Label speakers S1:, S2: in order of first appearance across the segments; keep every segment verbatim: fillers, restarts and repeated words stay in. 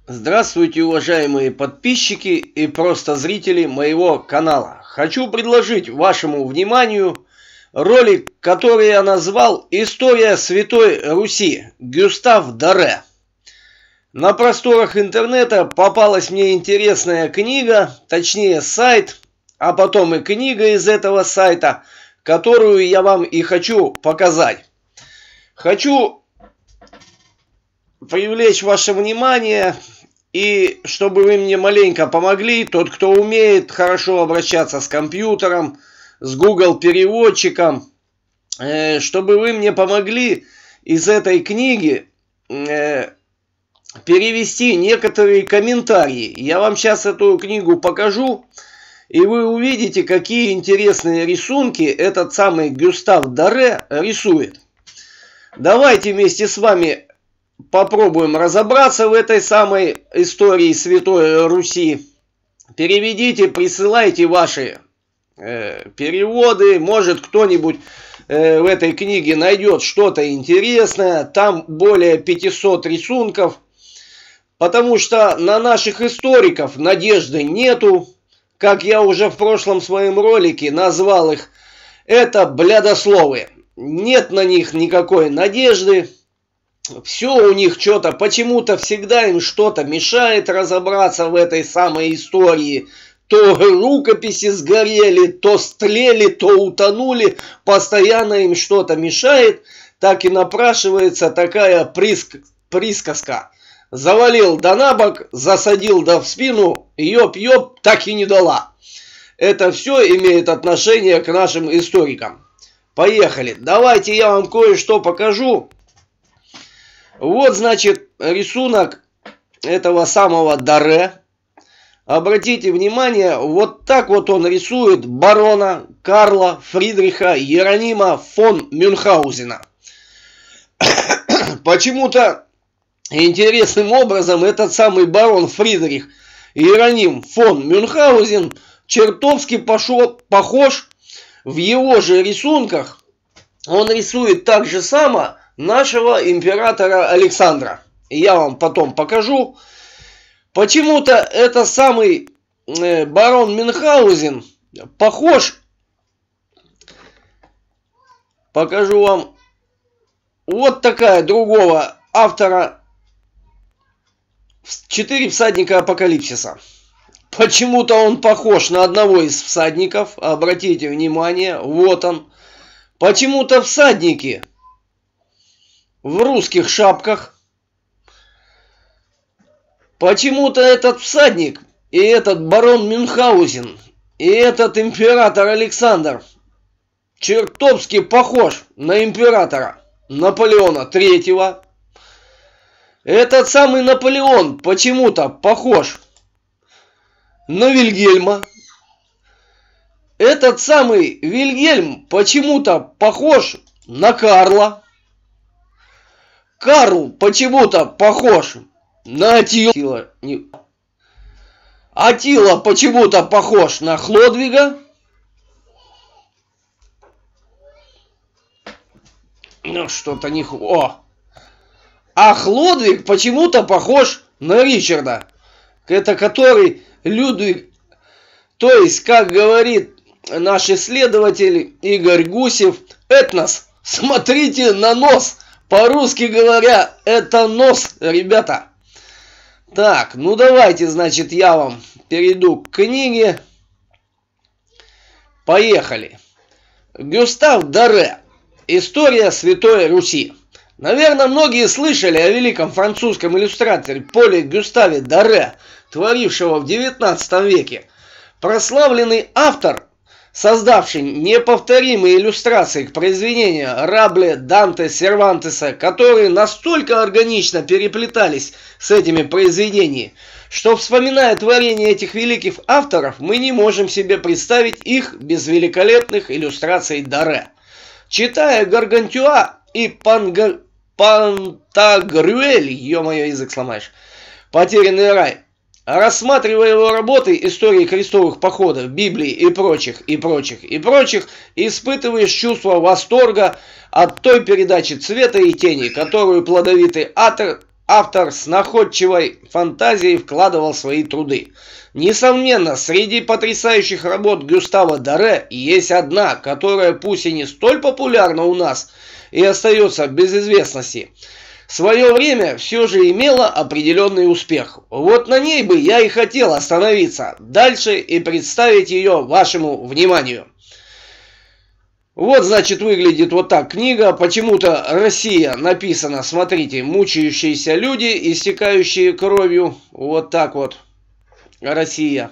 S1: Здравствуйте, уважаемые подписчики и просто зрители моего канала. Хочу предложить вашему вниманию ролик, который я назвал «История Святой Руси. Гюстав Доре». На просторах интернета попалась мне интересная книга, точнее сайт, а потом и книга из этого сайта, которую я вам и хочу показать. Хочу привлечь ваше внимание, и чтобы вы мне маленько помогли, тот, кто умеет хорошо обращаться с компьютером, с Google переводчиком, э, чтобы вы мне помогли из этой книги э, перевести некоторые комментарии. Я вам сейчас эту книгу покажу, и вы увидите, какие интересные рисунки этот самый Гюстав Доре рисует. Давайте вместе с вами попробуем разобраться в этой самой истории Святой Руси. Переведите, присылайте ваши э, переводы. Может, кто-нибудь э, в этой книге найдет что-то интересное. Там более пятисот рисунков. Потому что на наших историков надежды нету. Как я уже в прошлом своем ролике назвал их, это блядословы. Нет на них никакой надежды. Все у них что-то, почему-то всегда им что-то мешает разобраться в этой самой истории. То рукописи сгорели, то стлели, то утонули. Постоянно им что-то мешает. Так и напрашивается такая приск... присказка. Завалил да на бок, засадил да в спину, ёп-ёп, так и не дала. Это все имеет отношение к нашим историкам. Поехали. Давайте я вам кое-что покажу. Вот, значит, рисунок этого самого Доре. Обратите внимание, вот так вот он рисует барона Карла Фридриха Иеронима фон Мюнхгаузена. Почему-то интересным образом этот самый барон Фридрих Иероним фон Мюнхгаузен чертовски пошел, похож в его же рисунках. Он рисует так же само нашего императора Александра. Я вам потом покажу. Почему-то это самый э, барон Мюнхгаузен похож. Покажу вам. Вот такая другого автора. Четыре всадника апокалипсиса. Почему-то он похож на одного из всадников. Обратите внимание. Вот он. Почему-то всадники в русских шапках. Почему-то этот всадник и этот барон Мюнхгаузен и этот император Александр чертовски похож на императора Наполеона Третьего. Этот самый Наполеон почему-то похож на Вильгельма. Этот самый Вильгельм почему-то похож на Карла. Карл почему-то похож на Атила. Атила почему-то похож на Хлодвига. Ну, что-то не... О! А Хлодвиг почему-то похож на Ричарда. Это который Людвиг... То есть, как говорит наш исследователь Игорь Гусев, этнос. Смотрите на нос. По-русски говоря, это нос, ребята. Так, ну давайте, значит, я вам перейду к книге. Поехали. Гюстав Доре. История Святой Руси. Наверное, многие слышали о великом французском иллюстраторе Поле Гюставе Доре, творившего в девятнадцатом веке. Прославленный автор, создавший неповторимые иллюстрации к произведениям Рабле, Данте, Сервантеса, которые настолько органично переплетались с этими произведениями, что, вспоминая творения этих великих авторов, мы не можем себе представить их без великолепных иллюстраций Доре. Читая Гаргантюа и Панга... Пантагрюэль, ё-моё, язык сломаешь, «Потерянный рай», рассматривая его работы истории крестовых походов, Библии и прочих, и прочих, и прочих, испытываешь чувство восторга от той передачи цвета и тени, которую плодовитый автор автор с находчивой фантазией вкладывал свои труды. Несомненно, среди потрясающих работ Гюстава Доре есть одна, которая пусть и не столь популярна у нас и остается без известности, в свое время все же имела определенный успех. Вот на ней бы я и хотел остановиться дальше и представить ее вашему вниманию. Вот, значит, выглядит вот так книга. Почему-то Россия написано, смотрите, мучающиеся люди, истекающие кровью. Вот так вот. Россия.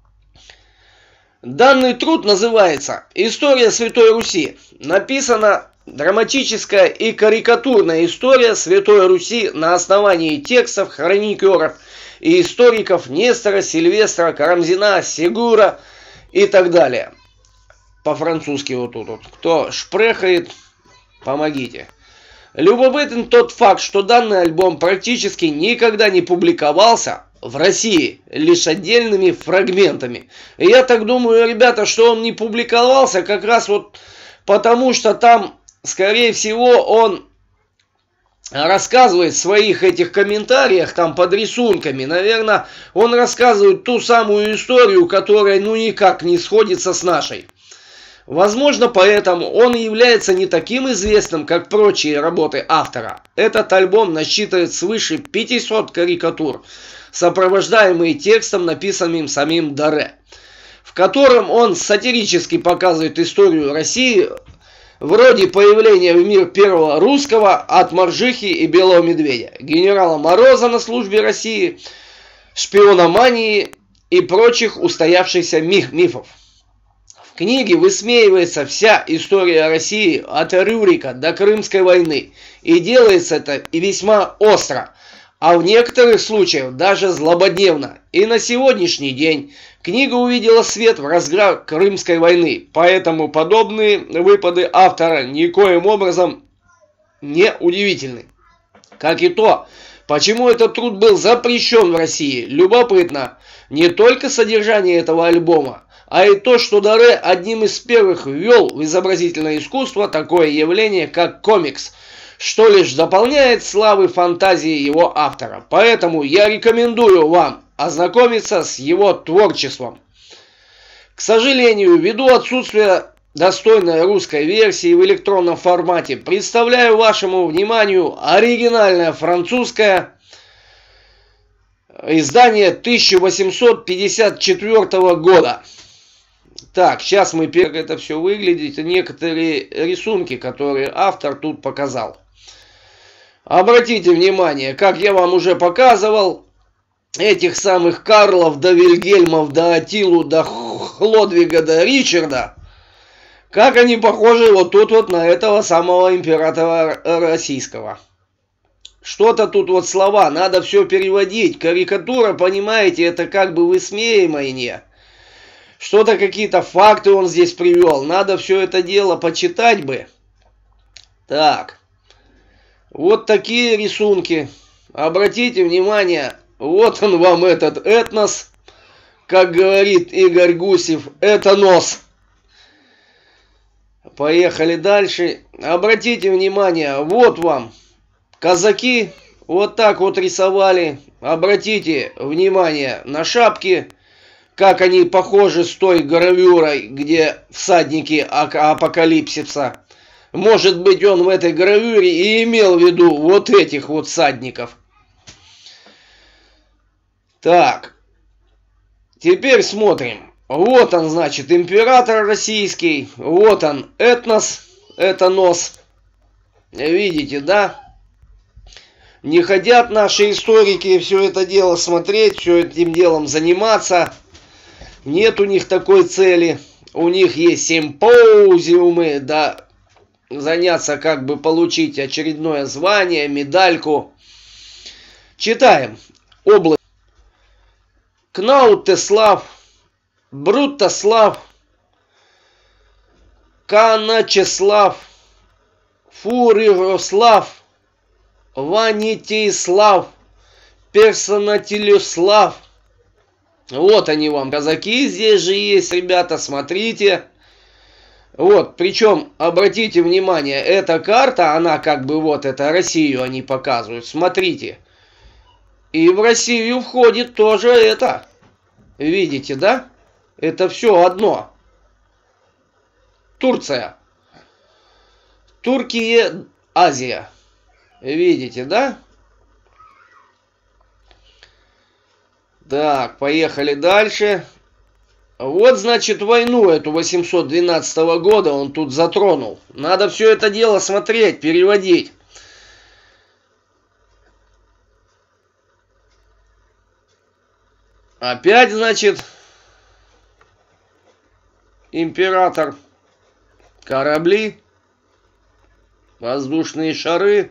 S1: Данный труд называется «История Святой Руси». Написана драматическая и карикатурная история Святой Руси на основании текстов хроникеров и историков Нестора, Сильвестра, Карамзина, Сегура и так далее. По-французски вот тут вот. Кто шпрехает, помогите. Любопытен тот факт, что данный альбом практически никогда не публиковался в России, лишь отдельными фрагментами. И я так думаю, ребята, что он не публиковался как раз вот потому, что там, скорее всего, он рассказывает в своих этих комментариях, там под рисунками, наверное, он рассказывает ту самую историю, которая ну никак не сходится с нашей. Возможно, поэтому он является не таким известным, как прочие работы автора. Этот альбом насчитывает свыше пятисот карикатур, сопровождаемые текстом, написанным самим Доре, в котором он сатирически показывает историю России, вроде появления в мир первого русского от Моржихи и Белого Медведя, генерала Мороза на службе России, шпиономании и прочих устоявшихся мифов. В книге высмеивается вся история России от Рюрика до Крымской войны, и делается это и весьма остро, а в некоторых случаях даже злободневно. И на сегодняшний день книга увидела свет в разгар Крымской войны, поэтому подобные выпады автора никоим образом не удивительны. Как и то, почему этот труд был запрещен в России. Любопытно не только содержание этого альбома, а и то, что Доре одним из первых ввел в изобразительное искусство такое явление, как комикс, что лишь дополняет славы фантазии его автора. Поэтому я рекомендую вам ознакомиться с его творчеством. К сожалению, ввиду отсутствия достойной русской версии в электронном формате, представляю вашему вниманию оригинальное французское издание тысяча восемьсот пятьдесят четвёртого года. Так, сейчас мы, как это все выглядит, некоторые рисунки, которые автор тут показал. Обратите внимание, как я вам уже показывал, этих самых Карлов, до Вильгельмов, до Атилу, до Хлодвига, до Ричарда, как они похожи вот тут вот на этого самого императора российского. Что-то тут вот слова, надо все переводить. Карикатура, понимаете, это как бы высмеивание. Что-то, какие-то факты он здесь привел. Надо все это дело почитать бы. Так. Вот такие рисунки. Обратите внимание. Вот он вам этот этнос. Как говорит Игорь Гусев. Это нос. Поехали дальше. Обратите внимание. Вот вам казаки. Вот так вот рисовали. Обратите внимание на шапки. Как они похожи с той гравюрой, где всадники апокалипсиса. Может быть, он в этой гравюре и имел в виду вот этих вот всадников. Так. Теперь смотрим. Вот он, значит, император российский. Вот он, этнос. Это нос. Видите, да? Не хотят наши историки все это дело смотреть, все этим делом заниматься. Нет у них такой цели. У них есть симпозиумы, да, заняться, как бы получить очередное звание, медальку. Читаем. Область. Кнаутеслав, Брутослав, Каначеслав, Фурирослав, Ванитислав, Персонатилюслав. Вот они вам, казаки, здесь же есть, ребята, смотрите. Вот, причем, обратите внимание, эта карта, она как бы вот, это Россию они показывают. Смотрите, И в Россию входит тоже это. Видите, да? Это все одно. Турция. Турция, Азия. Видите, да? Так, поехали дальше. Вот, значит, войну эту восемьсот двенадцатого года он тут затронул. Надо все это дело смотреть, переводить. Опять, значит, император, корабли, воздушные шары.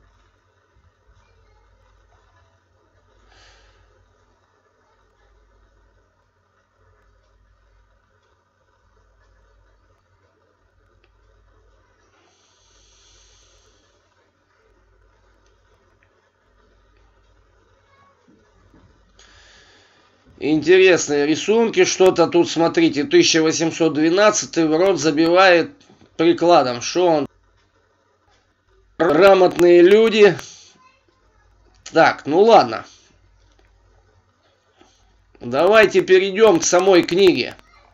S1: Интересные рисунки, что-то тут, смотрите, тысяча восемьсот двенадцатый в рот забивает прикладом. Что он? Грамотные люди. Так, ну ладно. Давайте перейдем к самой книге,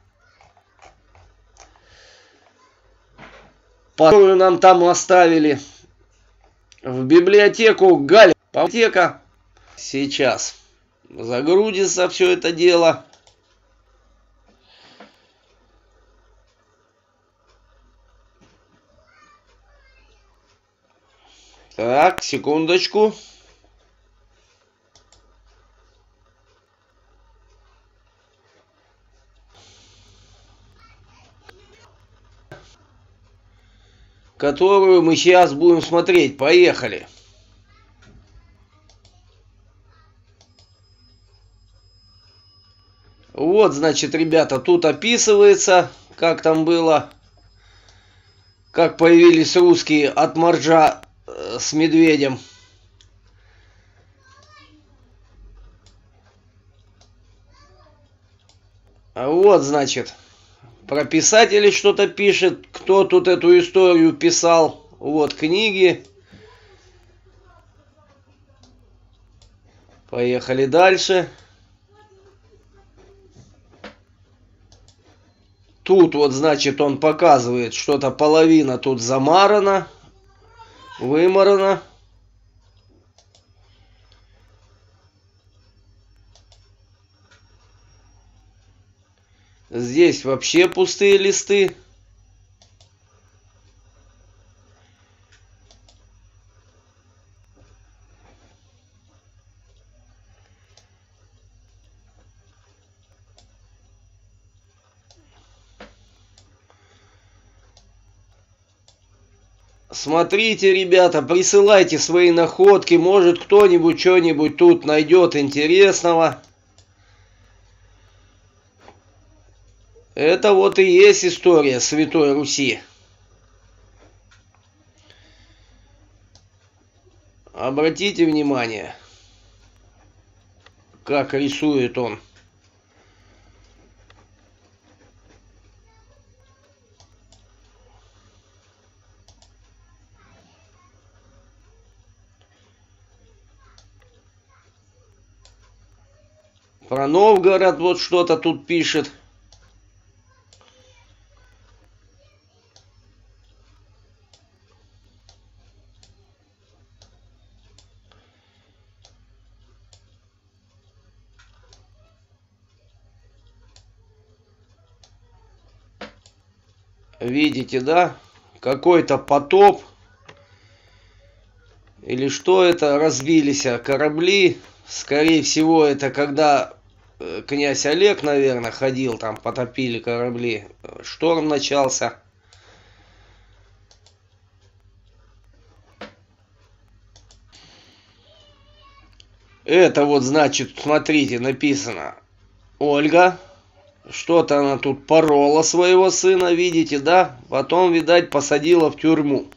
S1: которую нам там оставили. В библиотеку Галя. Библиотека. Сейчас загрузится все это дело. Так, секундочку. Которую мы сейчас будем смотреть. Поехали. Вот, значит, ребята, тут описывается, как там было, как появились русские от моржа э, с медведем. А вот, значит, про писателей что-то пишет, кто тут эту историю писал. Вот книги. Поехали дальше. Тут вот, значит, он показывает, что-то половина тут замарана, вымарана. Здесь вообще пустые листы. Смотрите, ребята, присылайте свои находки. Может, кто-нибудь что-нибудь тут найдет интересного. Это вот и есть история Святой Руси. Обратите внимание, как рисует он. Про Новгород вот что-то тут пишет. Видите, да? Какой-то потоп. Или что это? Разбились корабли. Скорее всего, это когда князь Олег, наверное, ходил, там потопили корабли. Шторм начался. Это вот, значит, смотрите, написано. Ольга. Что-то она тут порола своего сына, видите, да? Потом, видать, посадила в тюрьму.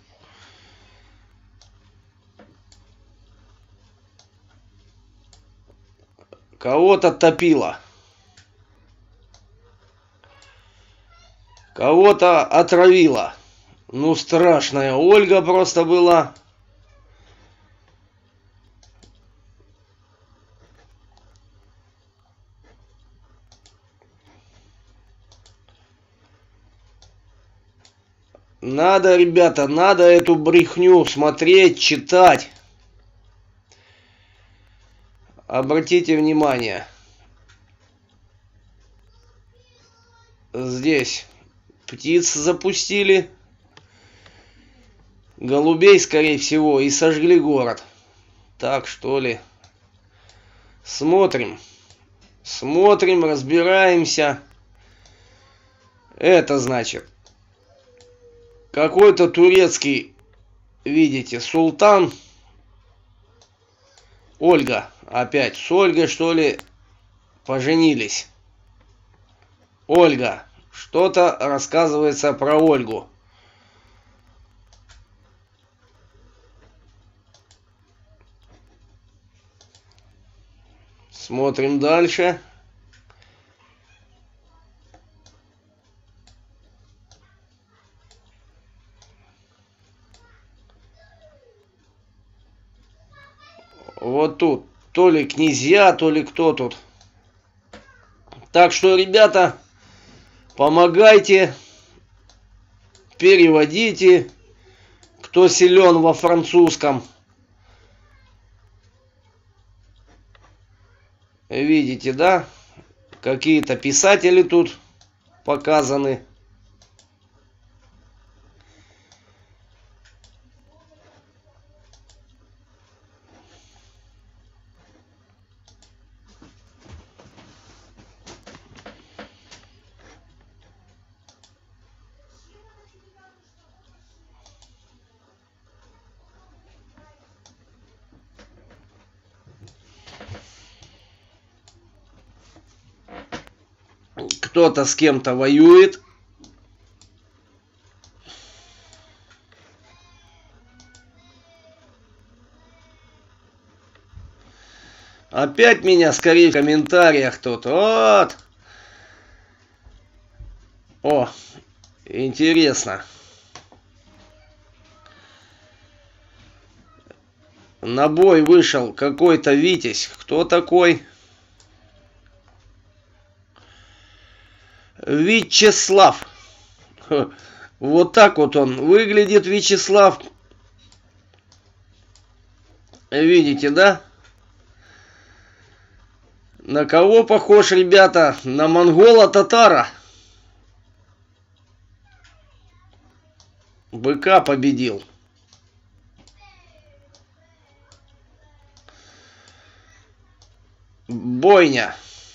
S1: Кого-то топила. Кого-то отравила. Ну, страшная Ольга просто была. Надо, ребята, надо эту брехню смотреть, читать. Обратите внимание. Здесь птиц запустили. Голубей, скорее всего, и сожгли город. Так, что ли? Смотрим. Смотрим, разбираемся. Это значит, какой-то турецкий, видите, султан. Ольга. Опять с Ольгой, что ли, поженились. Ольга. Что-то рассказывается про Ольгу. Смотрим дальше. Вот тут то ли князья, то ли кто тут. Так что, ребята, помогайте, переводите, кто силен во французском. Видите, да? Какие-то писатели тут показаны. Кто-то с кем-то воюет. Опять меня скорее в комментариях тут. Вот. О, интересно. На бой вышел какой-то Витязь. Кто такой? Вячеслав. Вот так вот он выглядит, Вячеслав. Видите, да? На кого похож, ребята? На монгола-татара. Быка победил. Бойня.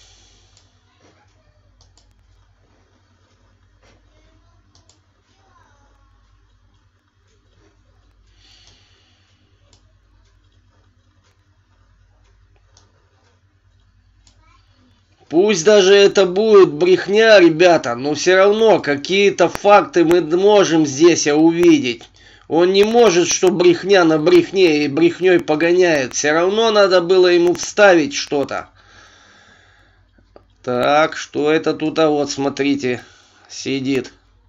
S1: Пусть даже это будет брехня, ребята, но все равно какие-то факты мы можем здесь увидеть. Он не может, что брехня на брехне и брехней погоняет. Все равно надо было ему вставить что-то. Так, что это тут? А вот, смотрите, сидит.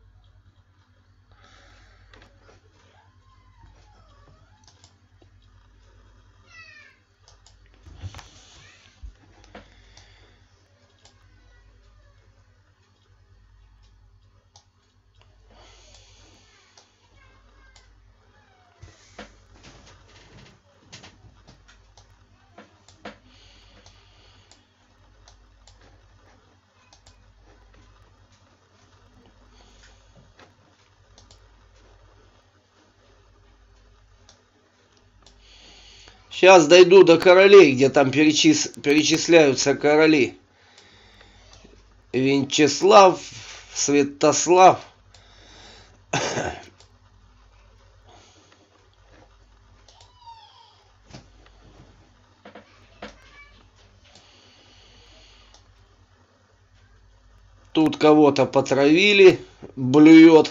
S1: Сейчас дойду до королей, где там перечис... перечисляются короли. Венчеслав, Святослав. Тут кого-то потравили, блюет.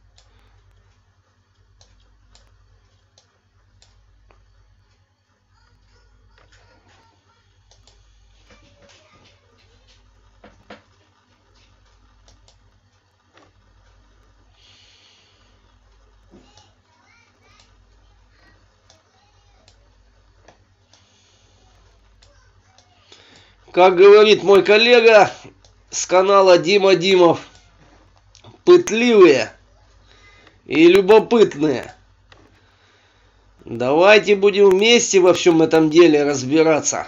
S1: Как говорит мой коллега с канала Дима Димов, пытливые и любопытные. Давайте будем вместе во всем этом деле разбираться.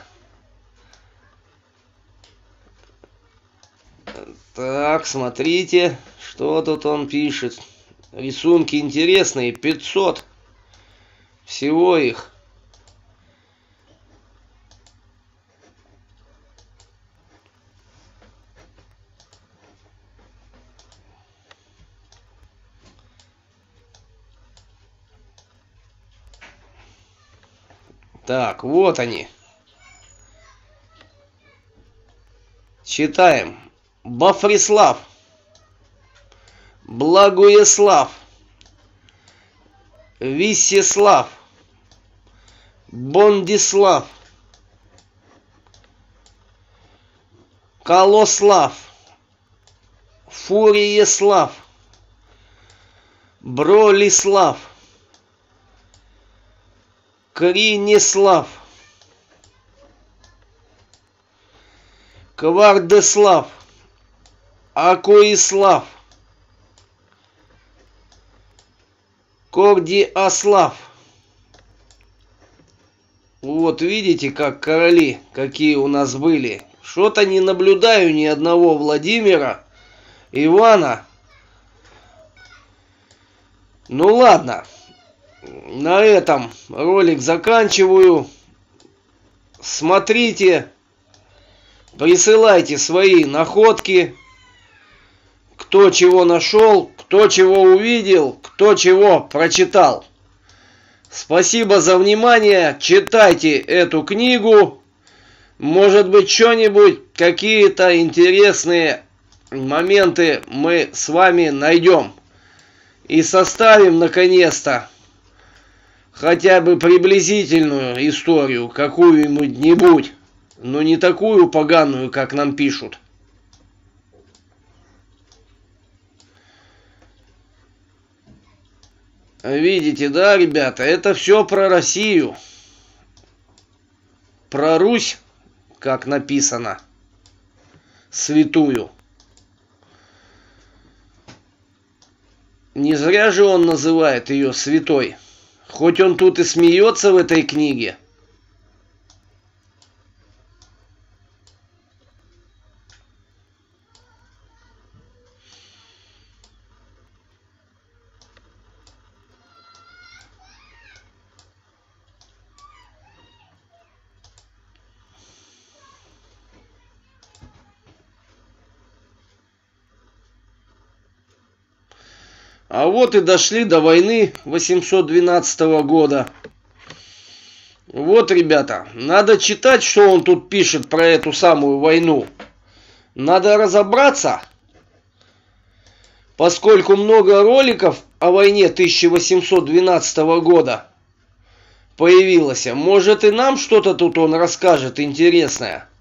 S1: Так, смотрите, что тут он пишет. Рисунки интересные, пятьсот. Всего их. Так, вот они. Читаем. Бафрислав, Благоеслав, Висеслав, Бондислав, Колослав, Фуриеслав, Бролислав, Кринеслав, Квардеслав, Акоислав, Кордиаслав. Вот видите, как короли, какие у нас были. Что-то не наблюдаю ни одного Владимира, Ивана. Ну ладно, на этом ролик заканчиваю. Смотрите, присылайте свои находки. Кто чего нашел, кто чего увидел, кто чего прочитал. Спасибо за внимание. Читайте эту книгу. Может быть, что-нибудь, какие-то интересные моменты мы с вами найдем. И составим, наконец-то, хотя бы приблизительную историю, какую-нибудь, но не такую поганую, как нам пишут. Видите, да, ребята, это все про Россию. Про Русь, как написано, святую. Не зря же он называет ее святой. Хоть он тут и смеется в этой книге. А вот и дошли до войны восемьсот двенадцатого года. Вот, ребята, надо читать, что он тут пишет про эту самую войну. Надо разобраться, поскольку много роликов о войне тысяча восемьсот двенадцатого года появилось. Может, и нам что-то тут он расскажет интересное.